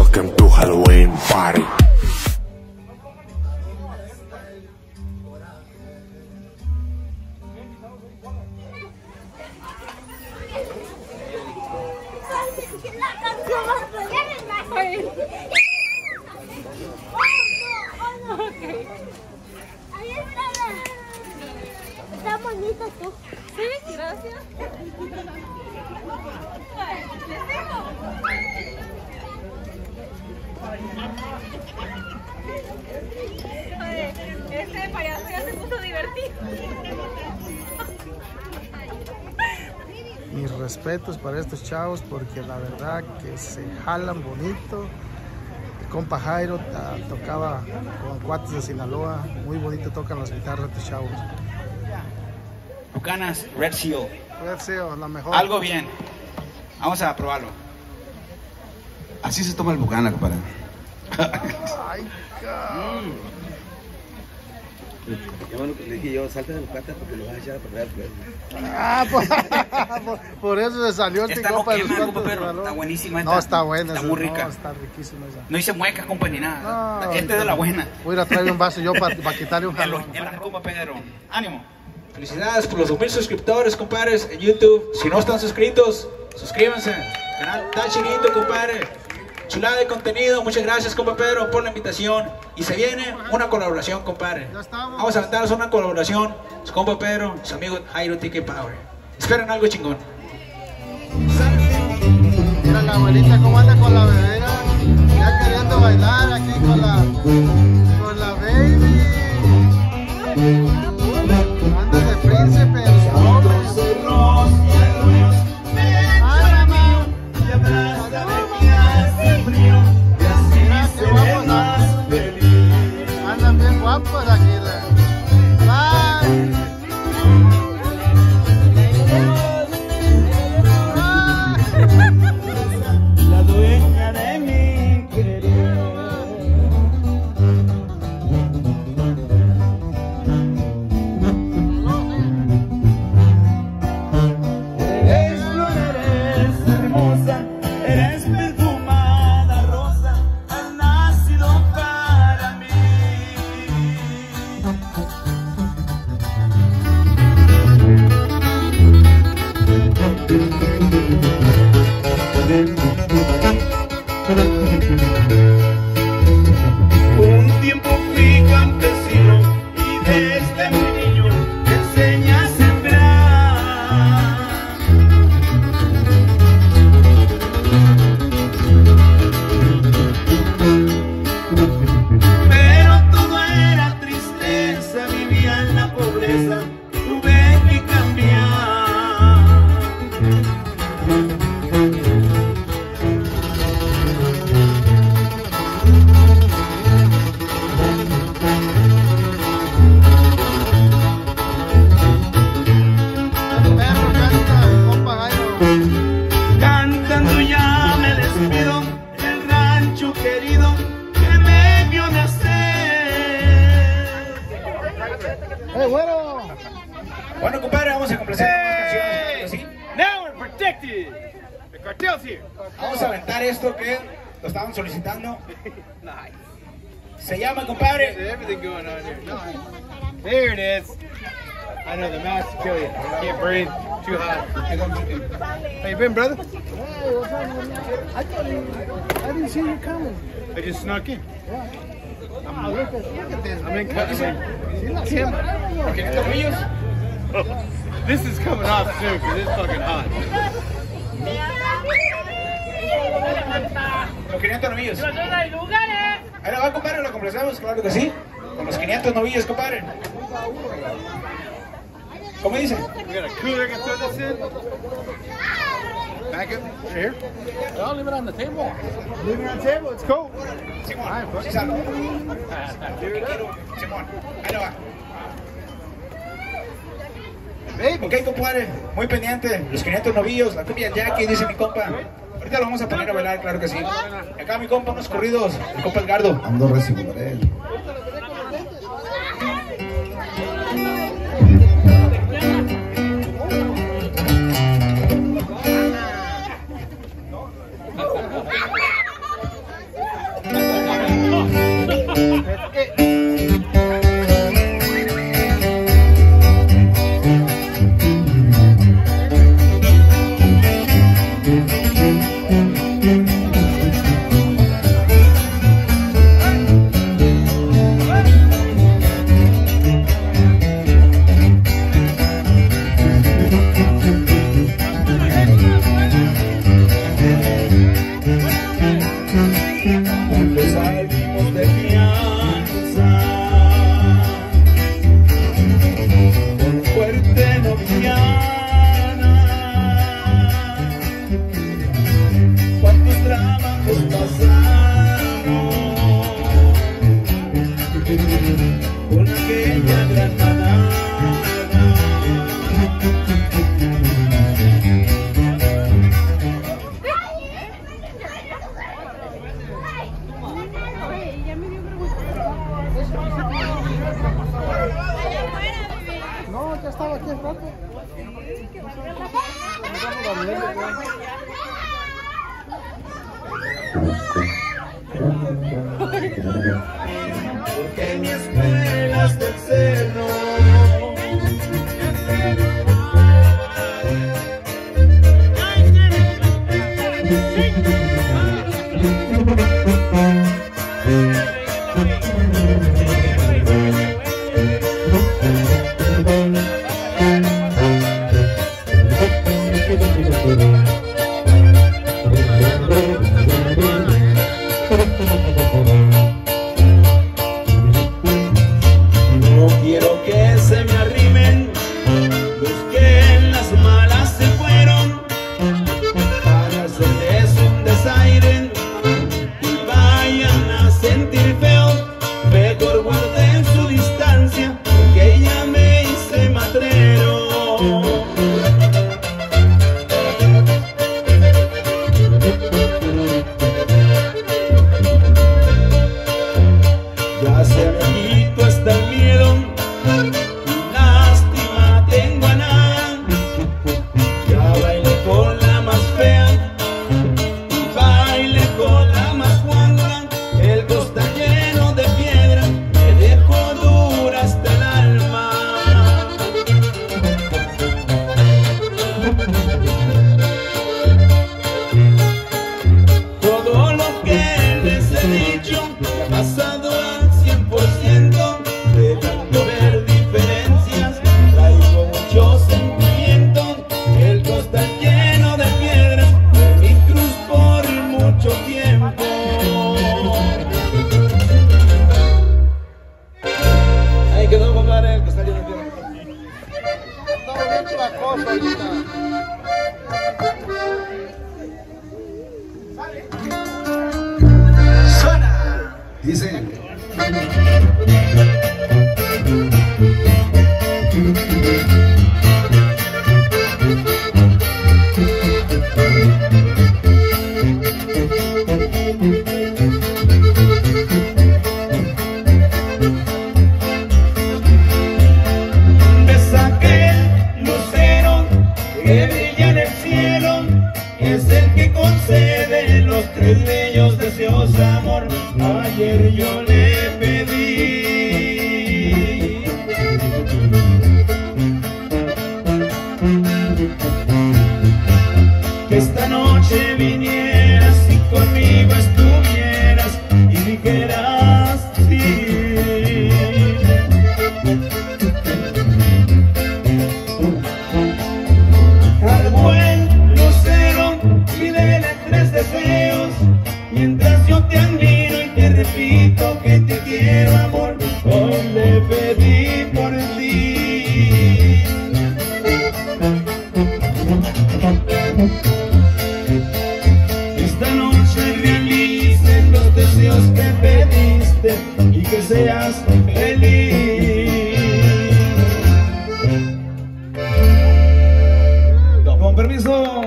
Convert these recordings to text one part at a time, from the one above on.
Welcome to Halloween party. Está bonito tú. Sí, gracias. Oye, este payaso ya se puso divertido. Mis respetos para estos chavos porque la verdad que se jalan bonito. El compa Jairo tocaba con cuates de Sinaloa, muy bonito tocan las guitarras de estos chavos. Bucanas Red Seal. Red Seal, la mejor. Algo bien. Vamos a probarlo. Así se toma el Bucana, compadre. Ay, cabrón. Le dije yo, salta de la pata porque lo vas a echar a perder. Por eso se salió este Esta compa no de los quema, cuates compa, de pero Sinaloa. está buenísima. No, está buena. Está muy rica. No, está riquísima esa. No hice muecas, compa, ni nada. No, Esta es de la buena. Voy a ir a traer un vaso yo para quitarle un jalón. En la compa Pedro. Ánimo. Felicidades por los 2000 suscriptores, compadres, en YouTube. Si no están suscritos, suscríbanse. El canal está chiquito, compadre. Chulada de contenido. Muchas gracias, compa Pedro, por la invitación. Y se viene una colaboración, compadre. Ya estamos. Vamos a aventarnos una colaboración. Su compa Pedro, su amigo Jairo TK Power. Esperen algo chingón. Mira la abuelita cómo anda con la bebera, ya queriendo bailar aquí con la baby. Anda de príncipe en los hombres. Ay, mamá. Mira qué guapos andan bien guapos aquí. Bye. La dueña de mi querer. Eres flor, eres hermosa, eres perfumada rosa, has nacido para mí. Un tiempo fui campesino y desde muy niño me enseñé a sembrar. Pero todo era tristeza, vivía en la pobreza, tuve que cambiar. Perro canta el compa Jairo. Cantando ya me despido del rancho querido que me vio nacer. Bueno. Bueno, compadre, vamos a complacer con más canciones. ¿Sí? Now we're protected. The cartel's here. Vamos a aventar esto que lo estaban solicitando. Se llama, compadre. Everything going on here. There it is. I know the mask will kill you. Can't breathe. Too hot. How you been, brother? Hey, what's up, man? I didn't see you coming. I just snuck in. Oh, look at this. I'm in cut. Tim. This is coming off soon because it's fucking hot. Los 500 novillos. Ahí lo va, compadre, lo complacemos, claro que sí. Con los 500 novillos, compadre. ¿Cómo dice? We got a cooler I can throw this in. Back up. Here. I'll leave it on the table. Leave it on the table. It's cold. Simón, sí salgo. Simón, ahí lo va. Ok, compadre, muy pendiente. Los 500 novillos, la cumbia Jackie, dice mi compa. Ahorita lo vamos a poner a bailar, claro que sí. Acá mi compa, unos corridos. Mi compa Edgardo. Ando recibo de él. estaba aquí el rato. Porque mi escuela es del seno. No quiero que se me arrimen los que en las malas se fueron para hacerles un desaire y vayan a sentir feo. Mejor guarden su distancia porque ya me hice matrero. Ya se me quitó hasta el miedo, lástima tengo a nada. Ya bailé con la más fea y bailé con la más guanga. El costal lleno de piedra me dejó dura hasta el alma. Todo lo que les he dicho ha pasado al 100%, de tanto ver diferencias traigo mucho sentimiento. El costal lleno de piedras fue mi cruz por mucho tiempo. Ahí quedó, compadre, el costal lleno de piedras. Estaba bien la cosa ahorita. Suena. Dice. Me saqué el lucero que brilla en el cielo, es el que concede los tres bellos deseos, amor. Ayer yo le pedí que esta noche vinieras y conmigo estuvieras y dijeras sí. Al buen lucero pídele tres deseos, mientras yo te admiro y te repito que te quiero, amor. Hoy le pedí por ti. Esta noche realicen los deseos que pediste y que seas feliz. Con permiso.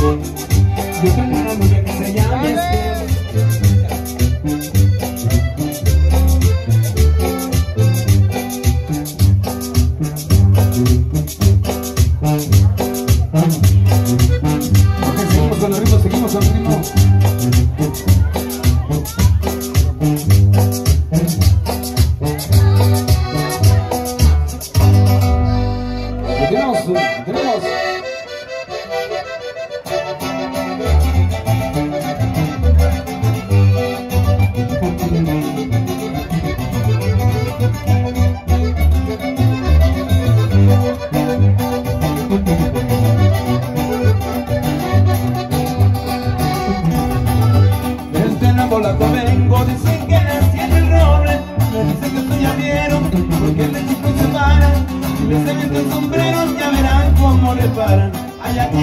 Yo tengo una mujer que se llama Esther. Ok, seguimos con el ritmo, seguimos con el ritmo. Tenemos. Desde la Polaco vengo, dicen que nací en el roble. Me dicen que esto ya vieron, porque el chico se para. Si les ven el sombrero, ya verán cómo le paran. Ay, aquí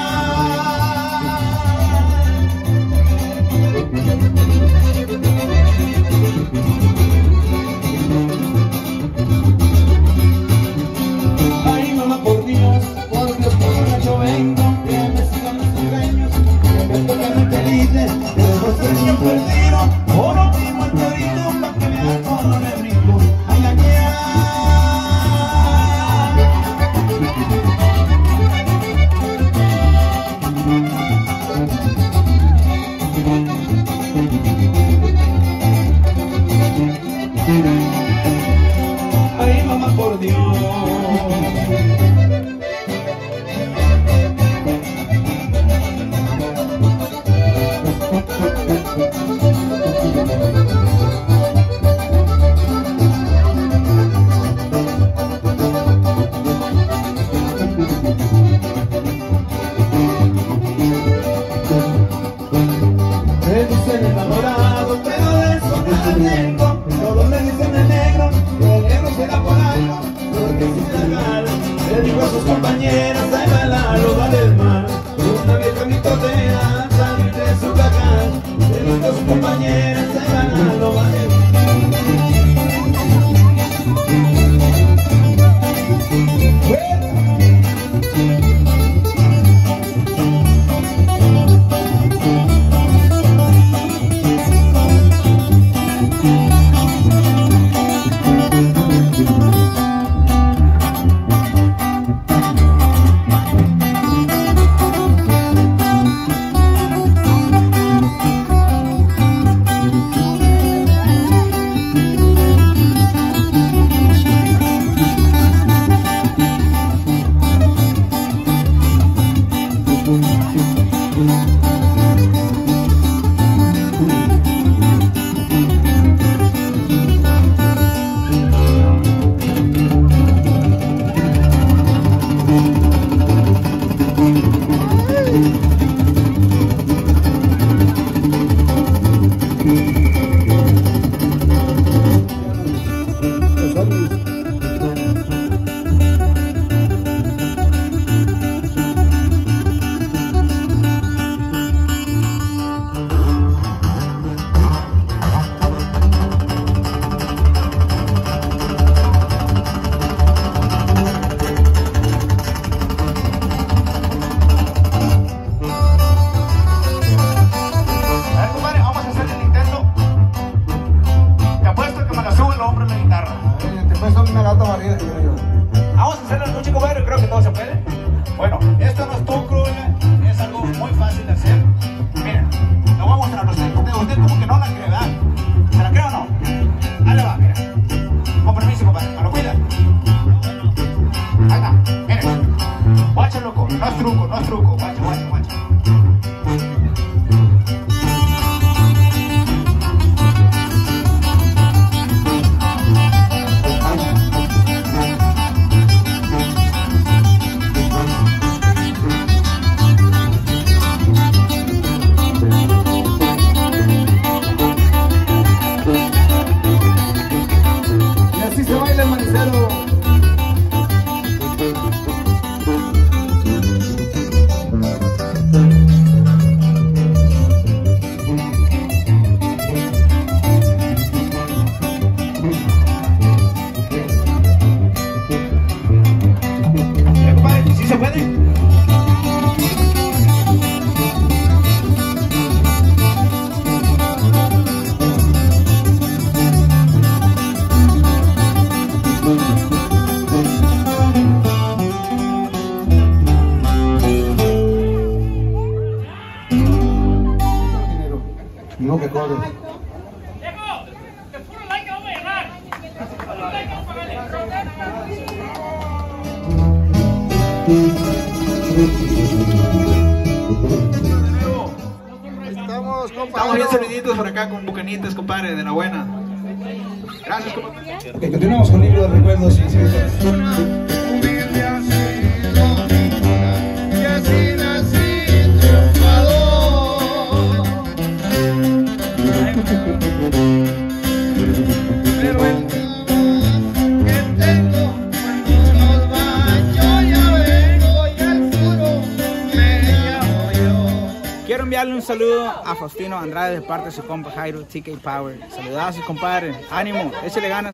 ay, mamá, por Dios, por Dios, por yo vengo, que me sigan los sueños, que me toquen felices, que no soy niño perdido, por último el torito, pa' que vean cómo le brinco. Ay, aquí ay, mamá, por Dios. Me dicen enamorado, pero de eso nada tengo. Todos me dicen el negro será por algo, porque si se la gana. Le digo a sus compañeras, ahí va la loba del mar. Una vieja mitotea, salir de su caja. Le digo a sus compañeras, ahí va la loba del mar. no que corre. Estamos bien serviditos por acá con bucanitas, compadre, de la buena. Gracias, compadre. Ok, continuamos con el libro de recuerdos y Pero el que tengo cuando nos va, yo ya vengo y al futuro me llamo yo. Quiero enviarle un saludo a Faustino Andrade de parte de su compa Jairo TK Power. Saludazos, compadre. Ánimo, échale ganas.